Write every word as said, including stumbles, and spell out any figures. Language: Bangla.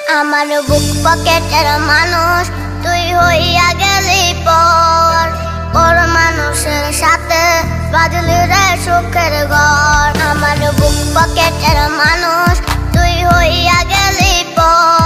আমার বুক পকেটের মানুষ তুই হইয়া গেলি পর, পর মানুষের সাথে বাজলি রে সুখের ঘর। আমার বুক পকেটের মানুষ তুই হইয়া গেলি পর।